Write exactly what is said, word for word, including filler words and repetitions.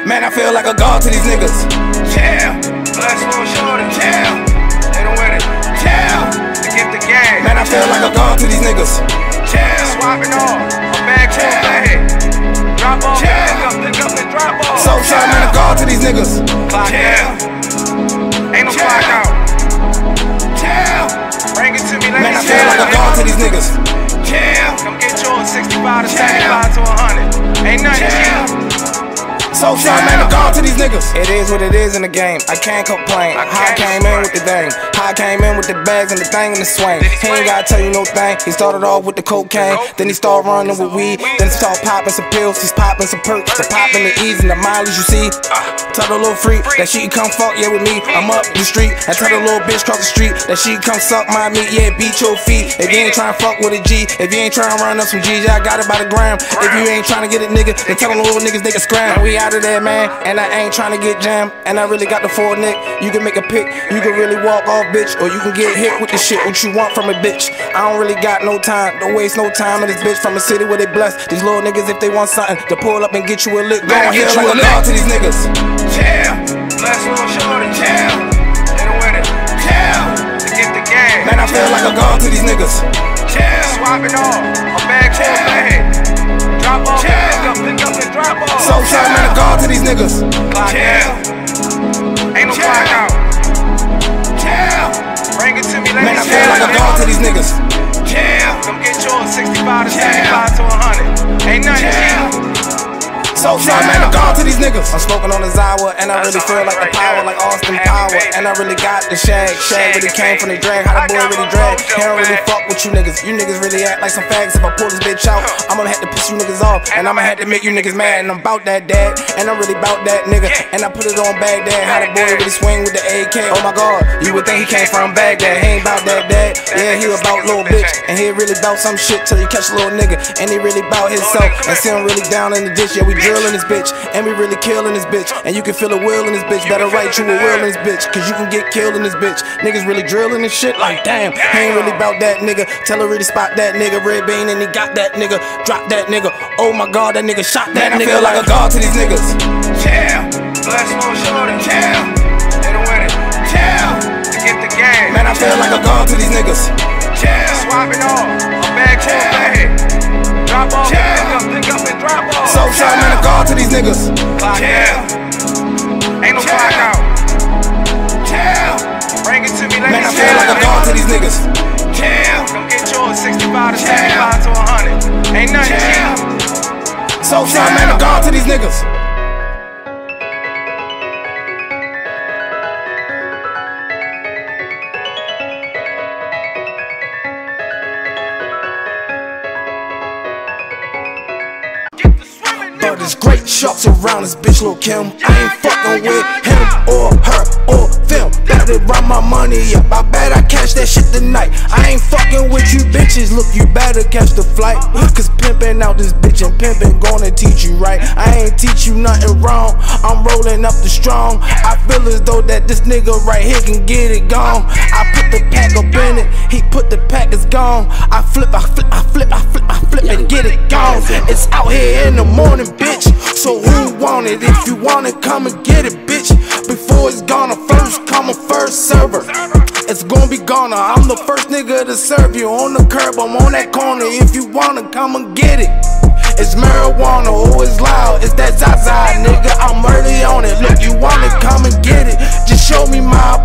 Man, I feel like a god to these niggas. Chill, bless little shorty. Chill, they don't with it. Chill, to get the game. Man, I feel like a god to these niggas. Chill, swapping off, a bag full of head. Drop off, pick up, pick up and drop off. So shot, man, a god to these niggas. Clock out, ain't no clock out. Chill, bring it to me, let Man, me I feel like a god to these niggas. Chill, come get yours, sixty-five to seventy-five to a hundred. Ain't nothing cheap. So shot, man, a god to these niggas. It is what it is in the game, I can't complain. How I came in with the thing, how I came in with the bags and the thing in the swing. He ain't gotta tell you no thing. He started off with the cocaine, then he started running with weed, then he started popping some pills, he's popping some perks, the popping the ease and the mileage you see. Tell the little freak that she can come fuck yeah with me. I'm up the street, and tell the little bitch cross the street that she can come suck my meat, yeah, beat your feet. If you ain't trying to fuck with a G, if you ain't trying to run up some G's, yeah, I got it by the gram. If you ain't trying to get it, nigga, then tell them little niggas they can scram. We out of there, man, and I ain't trying to get jammed, and I really got the full nick. You can make a pick, you can really walk off, bitch, or you can get hit with the shit what you want from a bitch. I don't really got no time, don't waste no time in this bitch from a city where they blessed. These little niggas, if they want something to pull up and get you a lick, go and hit you a lick to these niggas. Chill, bless little shorty. Chill, they don't with it. Chill, to get the game. Man, I feel like a god to these niggas. Chill, swapping off, a bag full of head. Drop off, pick up, pick up and drop off. So shot, man, a god to these niggas. Clock out, ain't no clock out. Chill, bring it to me, let Man, me I feel like a god to these niggas. Chill, come get yours, sixty-five to seventy-five to a hundred. Ain't nothing cheap. So shot, man, a god to these niggas. I'm smoking on the Zawa, and I really feel like the power, like Austin Power. And I really got the shag. Shag really came from the drag. How the boy really drag. He don't really fuck with you niggas. You niggas really act like some fags. If I pull this bitch out, I'm gonna have to piss you niggas off. And I'ma have to make you niggas mad. And I'm bout that dad. And I'm really bout that nigga. And I put it on Baghdad. How the boy really swing with the A K. Oh my god, you would think he came from Baghdad. He ain't bout that dad. Yeah, he about little bitch. And he really bout some shit till he catch a little nigga. And he really bout himself. And see him really down in the ditch. Yeah, we drilling this bitch. And we really killing this bitch. And you can feel a will in this bitch. Better write you a will in this bitch, cause you can get killed in this bitch. Niggas really drilling this shit like damn. He ain't really bout that nigga. Tell her really spot that nigga. Red bean and he got that nigga. Drop that nigga. Oh my god, that nigga shot that Man, nigga. I feel like a god to these niggas. Chill, bless little shorty. Chill, they don't with it. Chill, to get the game. Man, I feel like a god to these niggas. Chill, swapping off, a bag full of head. Drop off, pick up, pick up and drop off. So shot, man, a god to these niggas. Clock out, ain't no clock out. Chill, bring it to me, let Man, me I feel like a god to these niggas. Chill, come get yours, sixty-five to seventy-five to a hundred. Ain't nothing cheap. So shot, man, a god to these niggas. But there's great sharks around this bitch, Lil' Kim. I ain't fucking with him or her or them. Better run my money up, I bet I catch that shit tonight. I ain't fucking with you bitches, look, you better catch the flight. Cause pimpin' out this bitch and pimpin' gonna teach you right. I ain't teach you nothing wrong, I'm rolling up the strong. I feel as though that this nigga right here can get it gone. I put the pack up in it, he put the pack, it's gone. I flip, I flip, I flip, I flip, I flip and get it gone. It's out here in the morning, bitch. So who want it? If you want it, come and get it, bitch. Before it's gone, a first come, a first server. It's gonna be gone. I'm the first nigga to serve you. On the curb, I'm on that corner. If you wanna, come and get it. It's marijuana, oh it's loud, it's that Zaza, nigga, I'm early on it. Look, you want it, come and get it. Just show me my